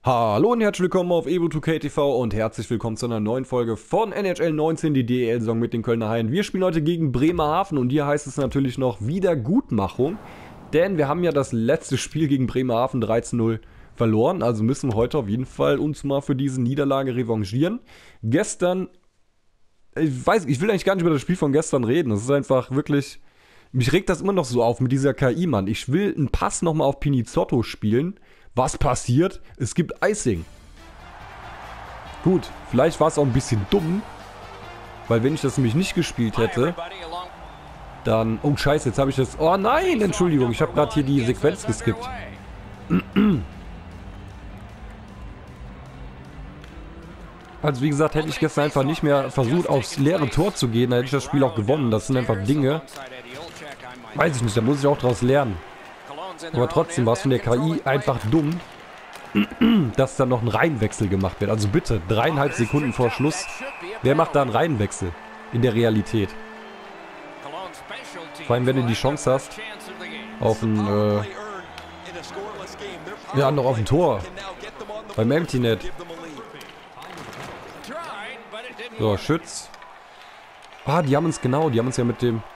Hallo und herzlich willkommen auf Evo2K TV und herzlich willkommen zu einer neuen Folge von NHL 19, die DEL-Saison mit den Kölner Haien. Wir spielen heute gegen Bremerhaven und hier heißt es natürlich noch Wiedergutmachung, denn wir haben ja das letzte Spiel gegen Bremerhaven 13-0 verloren, also müssen wir heute auf jeden Fall uns mal für diese Niederlage revanchieren. Gestern, ich will eigentlich gar nicht über das Spiel von gestern reden, das ist einfach wirklich, mich regt das immer noch so auf mit dieser KI, Mann. Ich will einen Pass nochmal auf Pinizzotto spielen. Was passiert? Es gibt Icing. Gut, vielleicht war es auch ein bisschen dumm. Weil wenn ich das nämlich nicht gespielt hätte, dann... Oh scheiße, jetzt habe ich das... Oh nein, Entschuldigung, ich habe gerade hier die Sequenz geskippt. Also wie gesagt, hätte ich gestern einfach nicht mehr versucht, aufs leere Tor zu gehen, dann hätte ich das Spiel auch gewonnen. Das sind einfach Dinge... Weiß ich nicht, da muss ich auch draus lernen. Aber trotzdem war es von der KI einfach dumm, dass da noch ein Reihenwechsel gemacht wird. Also bitte, 3,5 Sekunden vor Schluss. Wer macht da einen Reihenwechsel in der Realität? Vor allem, wenn du die Chance hast, auf ein, ja, noch auf ein Tor. Beim Empty Net. So, Schütz. Ah, die haben uns genau, die haben uns ja mit dem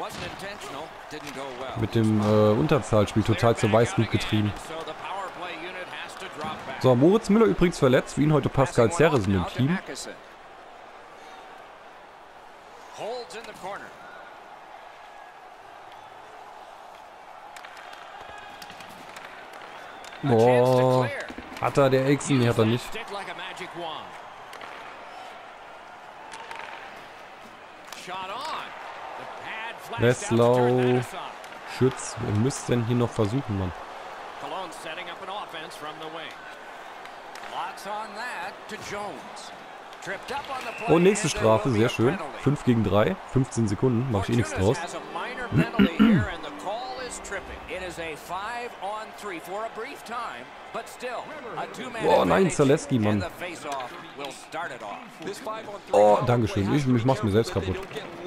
Unterzahlspiel total zur Weißglut getrieben. So, Moritz Müller übrigens verletzt, wie ihn heute Pascal Serresen im Team. Boah, hat er der Exen? Nee, hat er nicht. Westlau, Schütz, wir müssen denn hier noch versuchen, Mann. Oh, nächste Strafe, sehr schön. 5 gegen 3, 15 Sekunden, mache ich eh nichts draus. Oh nein, Zaleski, Mann. Oh, dankeschön. Ich mach's mir selbst kaputt.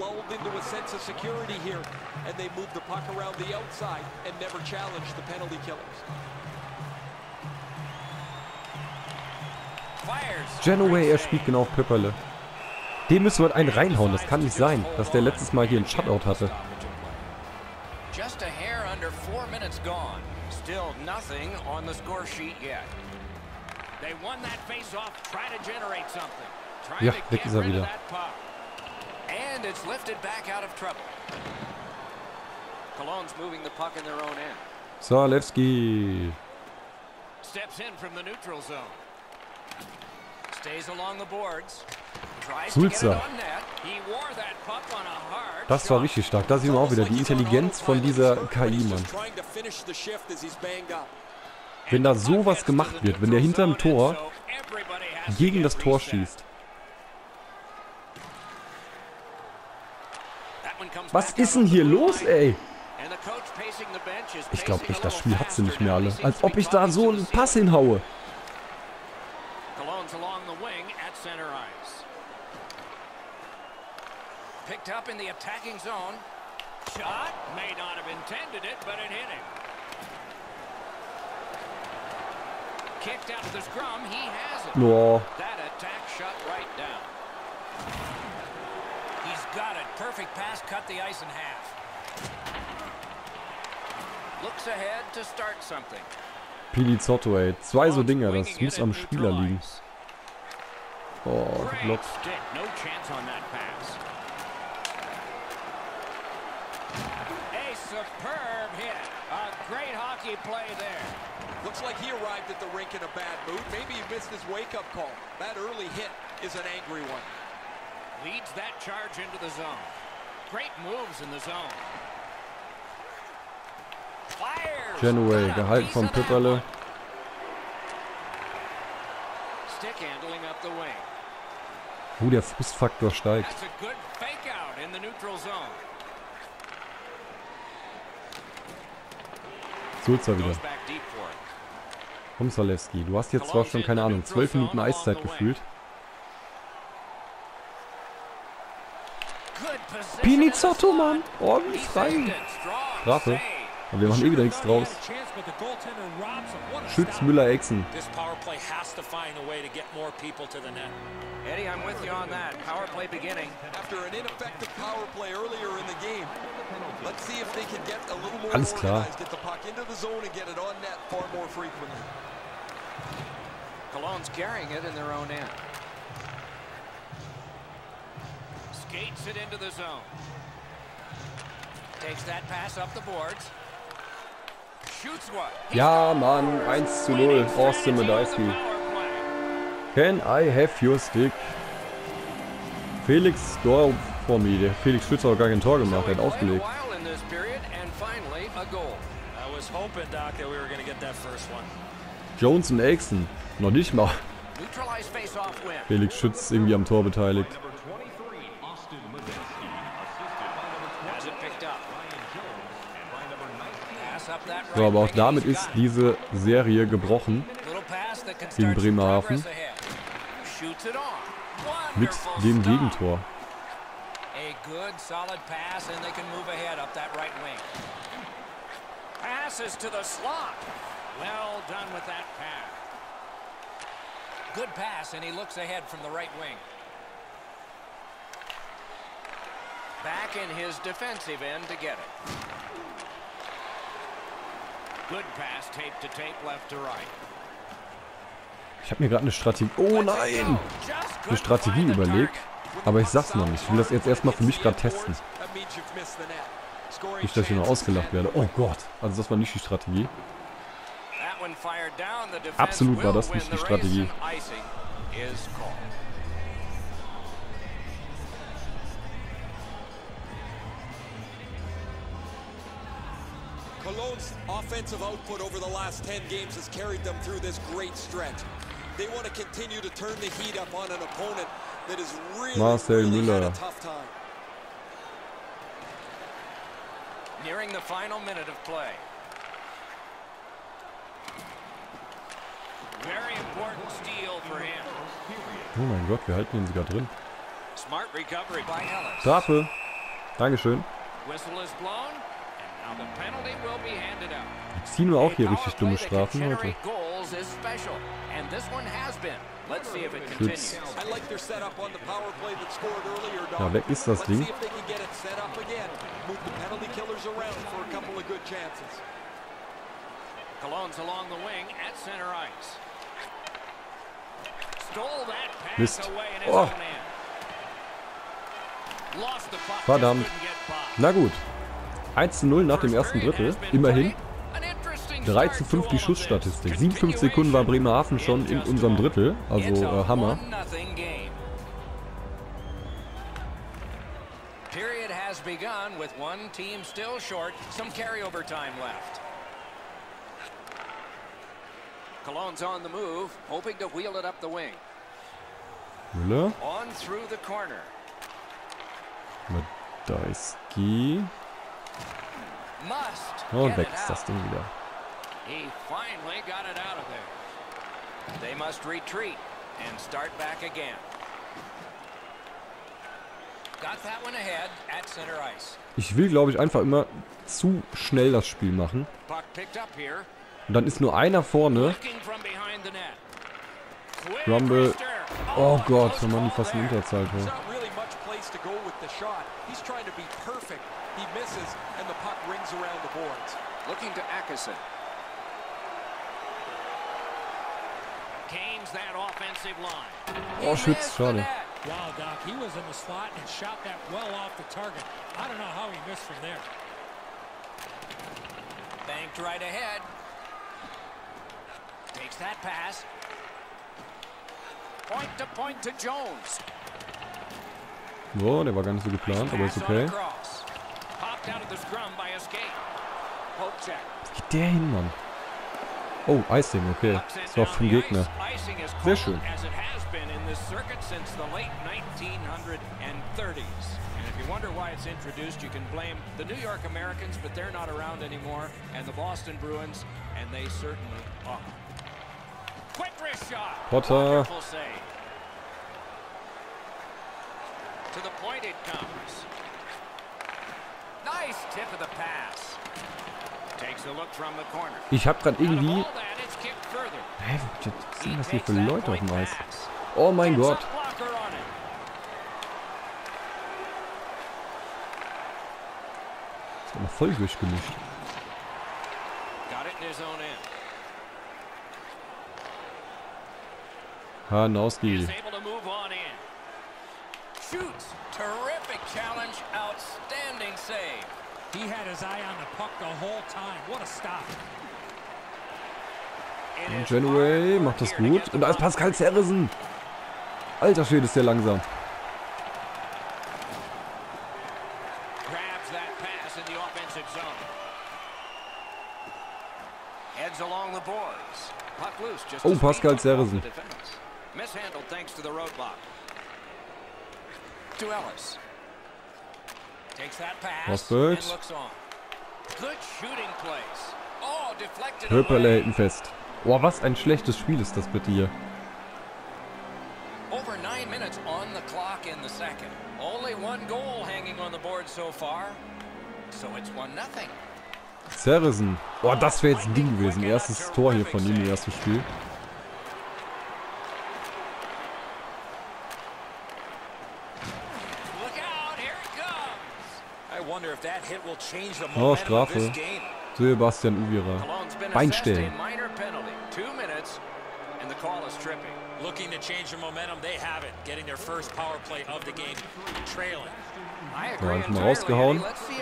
Genoway, er spielt genau auf Pepperle. Den müssen wir einen reinhauen, das kann nicht sein, dass der letztes Mal hier einen Shutout hatte. Ja, weg ist er wieder. Zalewski. Sulzer. Das war richtig stark. Da sehen wir auch wieder die Intelligenz von dieser KI, Mann. Wenn da sowas gemacht wird, wenn der hinterm Tor gegen das Tor schießt. Was ist denn hier los, ey? Ich glaube echt, das Spiel hat sie nicht mehr alle. Als ob ich da so einen Pass hinhaue. Picked up in the attacking zone. Shot may not have intended it, but it hit him. Kicked out of the scrum, he has it. No. That attack shut right down. He's got it. Perfect pass, cut the ice in half. Looks ahead to start something. Pinizzotto, ey. 2 so Dinger, das muss am Spieler liegen. Oh, geblockt. No chance on that pass. Superb hit. A great hockey play there. Looks like he arrived at the rink in a bad mood. Maybe he missed his wake-up call. That early hit is an angry one. Leads that charge into the zone. Great moves in the zone. Fires. Genoway, gehalten von Pipperle. Stick handling up the wing. Der Frustfaktor steigt. That's a good fake out in the neutral zone. Sulzer wieder. Komm, Zalewski. Du hast jetzt zwar schon, keine Ahnung, 12 Minuten Eiszeit gefühlt. Pinizzotto, Mann. Oh, wie frei. Strafe. Aber wir machen eh wieder nichts draus. Schütz, Müller, Exen. Eddie, I'm with you on that. Power play beginning. After an ineffective power play earlier in the game, let's see if they can get a little more Alles klar. organized, get the puck into the zone and get it on net far more frequently. Cologne's carrying it in their own end. Skates it into the zone. Takes that pass up the boards. Shoots one. Ja, Mann, 1:0. Austin Medaisky. Can I have your stick? Felix Dorf vor mir. Der Felix Schütz hat auch gar kein Tor gemacht, er hat aufgelegt. Jones und Exen. Noch nicht mal. Felix Schütz irgendwie am Tor beteiligt. So, aber auch damit ist diese Serie gebrochen gegen Bremerhaven mit dem Gegentor. Good pass, and he looks ahead from the right wing. Back in his defensive end to get it. Good pass, tape to tape, left to right. Ich habe mir gerade eine Strategie... Oh nein! Eine Strategie überlegt. Aber ich sag's noch nicht. Ich will das jetzt erstmal für mich gerade testen. Nicht, dass ich hier noch ausgelacht werde. Oh Gott. Also das war nicht die Strategie. Absolut war das nicht die Strategie. Cologne's offensive output over the last 10 games has carried them through this great stretch. They want to continue to turn the heat up on an opponent that is really had a tough time. Nearing the final minute of play. Very important steal for him. Oh mein Gott, wir halten ihn sogar drin. Smart recovery by Ellis. Strafe. Dankeschön. Whistle is blown. Now the penalty will be handed out. Die ziehen wir auch hier richtig dumme Strafen heute. Schütz. Ja, weg ist das Ding. Mist. Oh. Verdammt. Na gut. 1:0 nach dem ersten Drittel. Immerhin. 3:5 die Schussstatistik. 57 Sekunden war Bremerhaven schon in unserem Drittel. Also Hammer. Period has begun with one team still short. Some carryover time left. Cologne's on the move, hoping to wheel it up the wing. Müller. On through the corner. Medaisky. Und weg ist das Ding wieder. He finally got it out of there. They must retreat and start back again. Got that one ahead at center ice. Ich will, glaube ich, einfach immer zu schnell das Spiel machen. Und dann ist nur einer vorne. Rumble. Oh Gott, da machen die fast eine Unterzahl. Oh, Schütz, schade. Wow, Doc, he was in the slot and shot that well off the target. I don't know how he missed from there. Banked right ahead. Takes that pass. Point to Jones. Boah, der war gar nicht so geplant, aber ist okay. Wie geht der hin, Mann? Oh, Icing, okay. Das war vom Gegner. Sehr schön. If you wonder why it's introduced, you can blame the New York Americans, but they're not around anymore, and the Boston Bruins, and they certainly are. Quick wrist shot. Potter. To the point it comes. Nice tip of the pass. Ich habe gerade irgendwie... Hä, was sind das hier für Leute auf dem Eis? Oh mein Gott. Das ist aber voll durchgemischt. Hanowski. Terrific challenge, outstanding save. He had his eye on the puck the whole time. What a stop. Genway macht das gut. Und da ist Pascal Zerrissen. Alter Schwede, ist der langsam. Oh, Pascal Zerrissen. Mishandled thanks to the roadblock. To Ellis. Takes that pass and looks on. Good shooting place. Oh, deflected. Höperle hält ihn fest. Oh, was ein schlechtes Spiel ist das bitte hier. Over 9 minutes on the clock in the second. Only one goal hanging on the board so far. So it's 1-0. Zerrissen. Oh, das wäre jetzt ein Ding gewesen. Erstes Tor hier von ihm im ersten Spiel. Oh, Strafe. Sebastian Uvira. Beinstellen. Looking to change the momentum, they have it. Getting their first power play of the game, trailing. So, hab ich mal rausgehauen.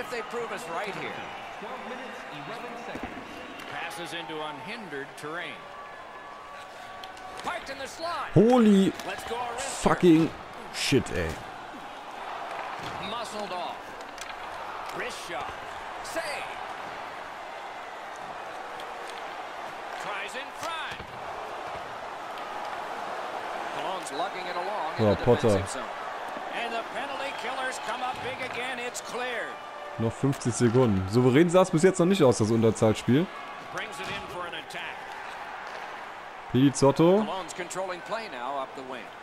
Holy fucking shit, ey. Muscled off. Wrist shot. Save. Tries in front. Cologne's lugging it along in the defensive zone. And the penalty killers come up big again. It's cleared. Noch 50 Sekunden. Souverän sah es bis jetzt noch nicht aus, das Unterzahlspiel. Brings it in for an attack. Pilizzotto. Cologne's controlling play now up the wing.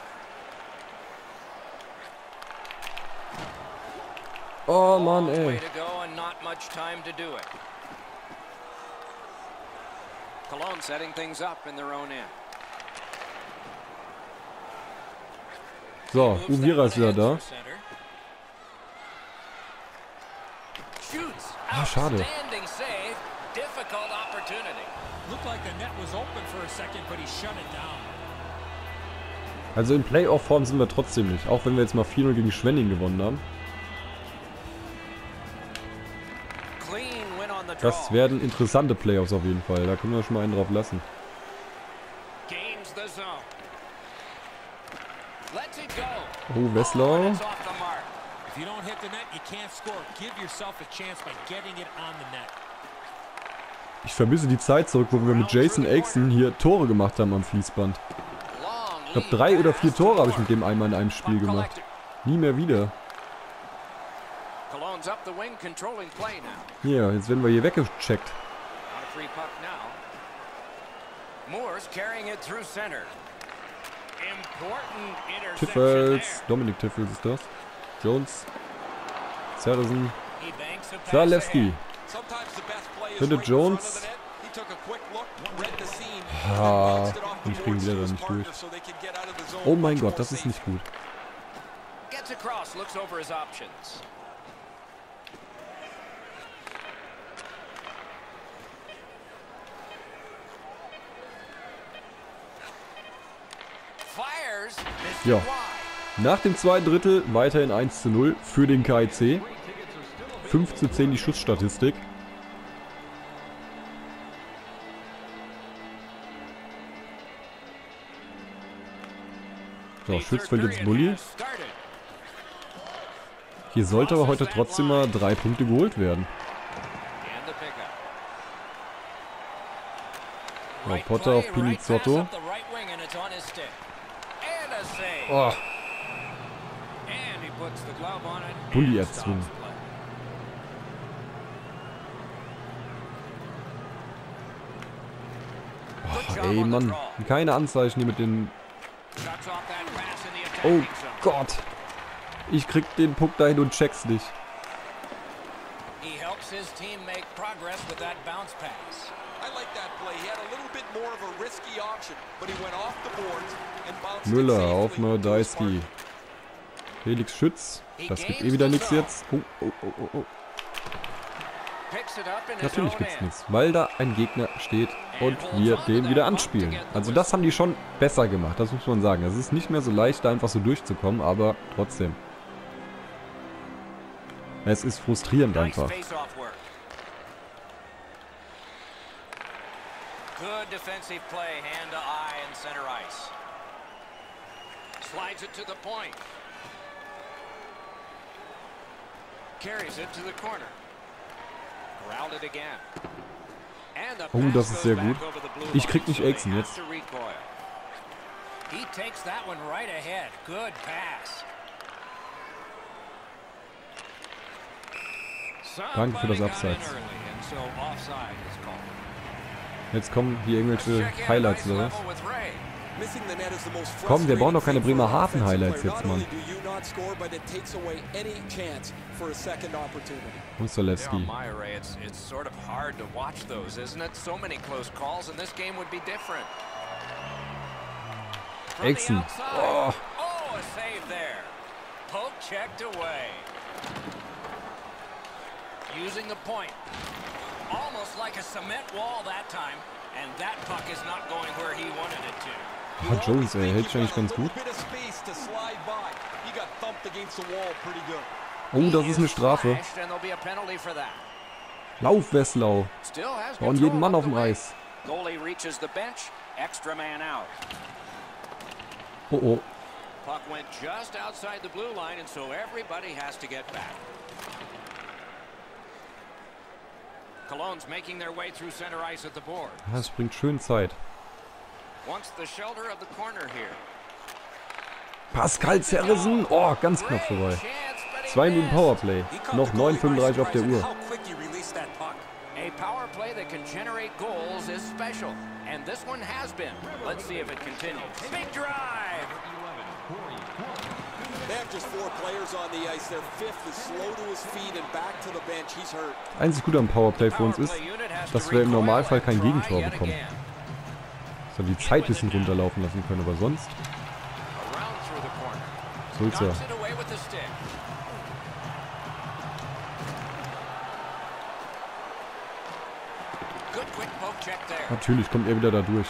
Oh Mann, ey. Cologne setting things up in their own end. So, Uvira ist wieder da. Ah, schade. Also in Playoff-Form sind wir trotzdem nicht, auch wenn wir jetzt mal 4-0 gegen Schwenning gewonnen haben. Das werden interessante Playoffs auf jeden Fall, da können wir schon mal einen drauf lassen. Oh, Wessler. Ich vermisse die Zeit zurück, wo wir mit Jason Akeson hier Tore gemacht haben am Fließband. Ich glaube 3 oder 4 Tore habe ich mit dem einmal in einem Spiel gemacht. Nie mehr wieder. Ja, jetzt werden wir hier weggecheckt. Tiffels, Dominik Tiffels ist das. Jones, Zerrissen, Zalewski. Findet Jones. Ah, ich kriege wieder da nicht durch. Oh mein Gott, das ist nicht gut. Ja, nach dem zweiten Drittel weiterhin 1:0 für den KIC. 5:10 die Schussstatistik. So, Schütz verliert jetzt Bulli. Hier sollte aber heute trotzdem mal 3 Punkte geholt werden. So, Potter auf Pilizzotto. Oh. Bulli erzwungen. Oh, ey, Mann. Keine Anzeichen hier mit den... Oh Gott. Ich krieg den Puck dahin und check's nicht. his team make progress with that bounce pass. I like that play. He had a little bit more of a risky option, but he went off the boards and bounced it Müller safely auf Nordeiski. Felix Schütz. Das gibt eh wieder nichts jetzt. Oh, oh, oh, oh, oh. Natürlich gibt's nichts, weil da ein Gegner steht und wir den wieder anspielen. Also das haben die schon besser gemacht, das muss man sagen. Es ist nicht mehr so leicht, da einfach so durchzukommen, aber trotzdem. Es ist frustrierend einfach. Good defensive play, hand to eye in center ice. Slides it to the point. Carries it to the corner. Corralled it again. And the Oh, das ist sehr gut. Ich krieg nicht Exen jetzt. He takes that one right ahead. Good pass. Danke für das Abseits. Jetzt kommen hier irgendwelche Highlights oder was? Komm, wir brauchen doch keine Bremerhaven-Highlights jetzt, Mann. Und Zalewski. Exen. Oh. Using the point. Almost like a cement wall that time. And that puck is not going where he wanted it to. Ah, Jones, ey, hält sich eigentlich ganz gut. Oh, das ist eine Strafe. Lauf, Wesslau. Und jeden Mann auf dem Eis. Oh, oh. Puck went just outside the blue line, and so everybody has to get back. Cologne's making their way through center ice at the board. Das bringt schön Zeit. Wants the shelter of the corner here. Pascal Zerrissen. Oh, ganz knapp vorbei. 2 Minuten Powerplay. Noch 9:35 auf der Uhr. A power play that can generate goals is special, and this one has been. Let's see if it continues. Big drive. They have just 4 players on the ice. Their fifth is slow to his feet and back to the bench. He's hurt. Einzig gut am Powerplay für uns ist, dass wir im Normalfall kein Gegentor bekommen. Dass wir die Zeit ein bisschen runterlaufen lassen können, aber sonst soll's ja. Natürlich kommt er wieder da durch.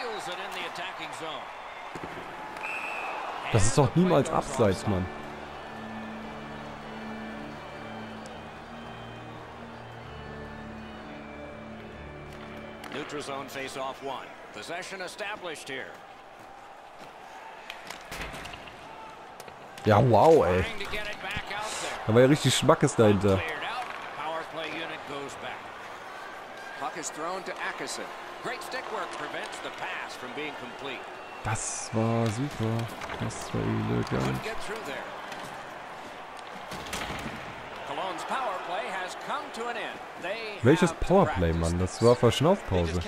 Das ist doch niemals abseits, Mann. Neutral zone face off 1. Possession established here. Ja, wow, ey. Da war ja richtig Schmackes dahinter. Power play unit goes back. Puck is thrown to Atkinson. Great stick work prevents the pass from being complete. Das war super. Das war elegant. Welches Powerplay, Mann? Das war Verschnaufpause.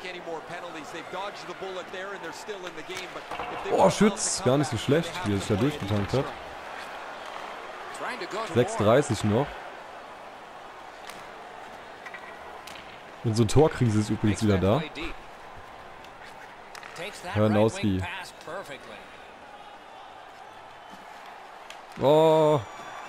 Oh, Schütz. Gar nicht so schlecht, wie er sich da durchgetankt hat. 6:30 noch. Unsere Torkrise ist übrigens wieder da. Hörnowski. Oh.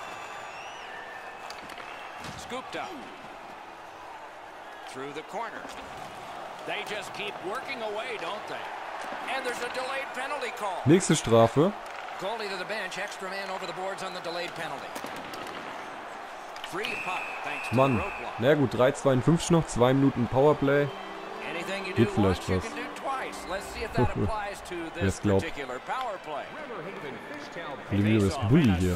Scooped up. Through the corner. They just keep working away, don't they? And there's a delayed penalty call. Nächste Strafe. Goalie to the bench, extra man over the boards on the delayed penalty. Free puck, thanks to Mann. the roadblock. Na gut, 3:52 noch, 2 Minuten Powerplay. Geht vielleicht was. Wer es glaubt. Olivier ist Bulli hier.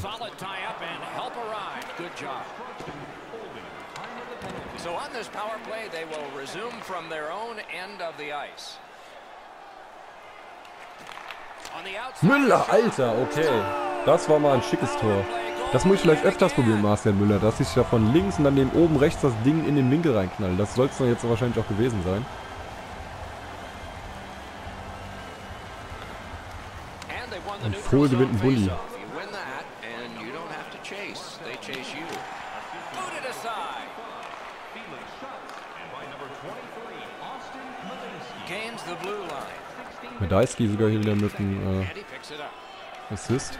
So on this power play, they will resume from their own end of the ice. Müller, Alter, okay. Das war mal ein schickes Tor. Das muss ich vielleicht öfters probieren, Marcel Müller, dass ich ja von links und dann dem oben rechts das Ding in den Winkel reinknall. Das soll es dann jetzt wahrscheinlich auch gewesen sein. Und Vohl gewinnt einen Bulli. Medailski sogar hier wieder mit einem Assist.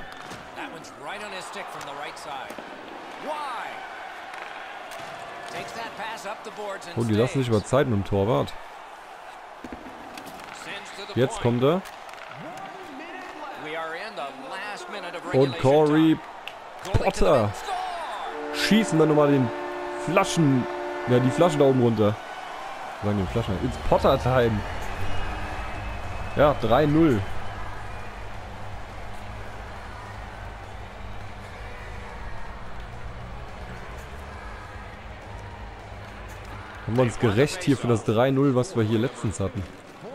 Oh, die lassen sich über Zeit mit dem Torwart. Jetzt kommt er. Und Corey Potter. Schießen wir nochmal den Flaschen. Ja, die Flaschen da oben runter. Sagen die Flaschen. It's Potter Time. Ja, 3-0. Haben wir uns gerecht hier für das 3-0, was wir hier letztens hatten.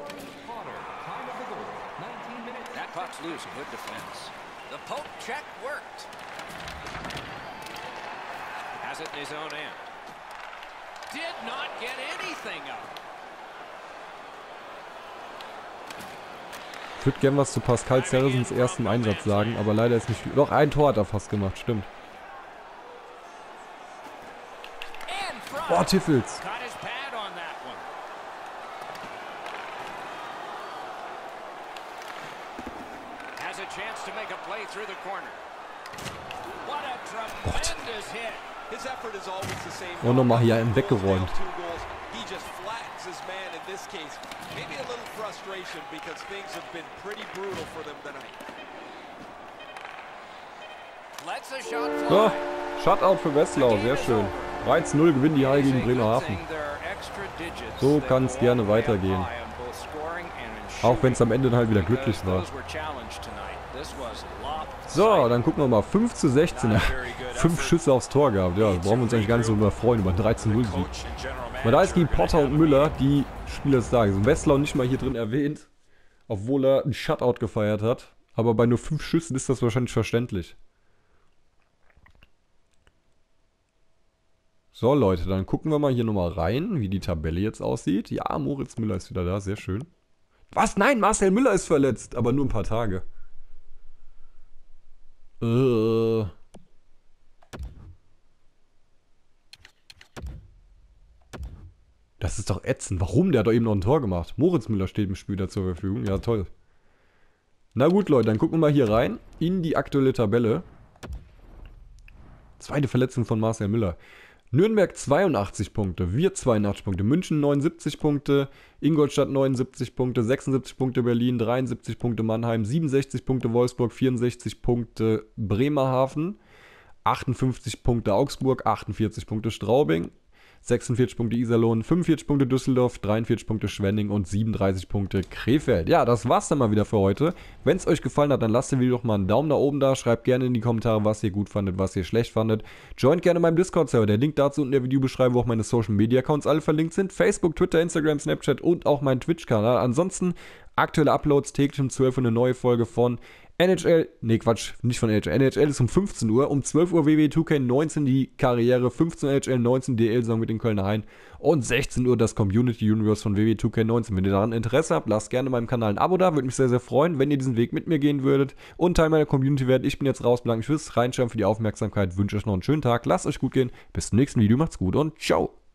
Ich würde gerne was zu Pascal Sarrazins ersten Einsatz sagen, aber leider ist nicht viel. Doch, ein Tor hat er fast gemacht, stimmt. Boah, Tiffels. Gott. Und nochmal hier einen weggeräumt. So, Shutout für Wesslau, sehr schön. 3-0 gewinnen die Haie gegen Bremerhaven. So kann es gerne weitergehen. Auch wenn es am Ende dann halt wieder glücklich war. So, dann gucken wir mal. 5:16. 5 Schüsse aufs Tor gehabt. Ja, brauchen wir uns eigentlich gar nicht so über freuen, über 13-0-Sieg. Medailski, Potter und Müller, die Spieler des Tages. Wesslau nicht mal hier drin erwähnt, obwohl er einen Shutout gefeiert hat. Aber bei nur 5 Schüssen ist das wahrscheinlich verständlich. So Leute, dann gucken wir mal hier nochmal rein, wie die Tabelle jetzt aussieht. Ja, Moritz Müller ist wieder da, sehr schön. Was? Nein, Marcel Müller ist verletzt, aber nur ein paar Tage. Das ist doch ätzend. Warum? Der hat doch eben noch ein Tor gemacht. Moritz Müller steht im Spiel da zur Verfügung. Ja, toll. Na gut, Leute, dann gucken wir mal hier rein in die aktuelle Tabelle. Zweite Verletzung von Marcel Müller. Nürnberg 82 Punkte, wir 82 Punkte, München 79 Punkte, Ingolstadt 79 Punkte, 76 Punkte Berlin, 73 Punkte Mannheim, 67 Punkte Wolfsburg, 64 Punkte Bremerhaven, 58 Punkte Augsburg, 48 Punkte Straubing, 46 Punkte Iserlohn, 45 Punkte Düsseldorf, 43 Punkte Schwenning und 37 Punkte Krefeld. Ja, das war's dann mal wieder für heute. Wenn es euch gefallen hat, dann lasst dem Video doch mal einen Daumen nach oben da. Schreibt gerne in die Kommentare, was ihr gut fandet, was ihr schlecht fandet. Joint gerne meinem Discord-Server. Der Link dazu unten in der Videobeschreibung, wo auch meine Social-Media-Accounts alle verlinkt sind. Facebook, Twitter, Instagram, Snapchat und auch mein Twitch-Kanal. Ansonsten aktuelle Uploads täglich um 12 Uhr eine neue Folge von NHL, nee Quatsch, nicht von NHL. NHL ist um 15 Uhr, um 12 Uhr WWE 2K19 die Karriere, 15 Uhr NHL, 19 DL-Song mit den Kölner Haien und 16 Uhr das Community Universe von WWE 2K19. Wenn ihr daran Interesse habt, lasst gerne meinem Kanal ein Abo da, würde mich sehr, sehr freuen, wenn ihr diesen Weg mit mir gehen würdet und Teil meiner Community werdet. Ich bin jetzt raus, bedanke mich fürs Reinschauen, für die Aufmerksamkeit, wünsche euch noch einen schönen Tag, lasst euch gut gehen, bis zum nächsten Video, macht's gut und ciao!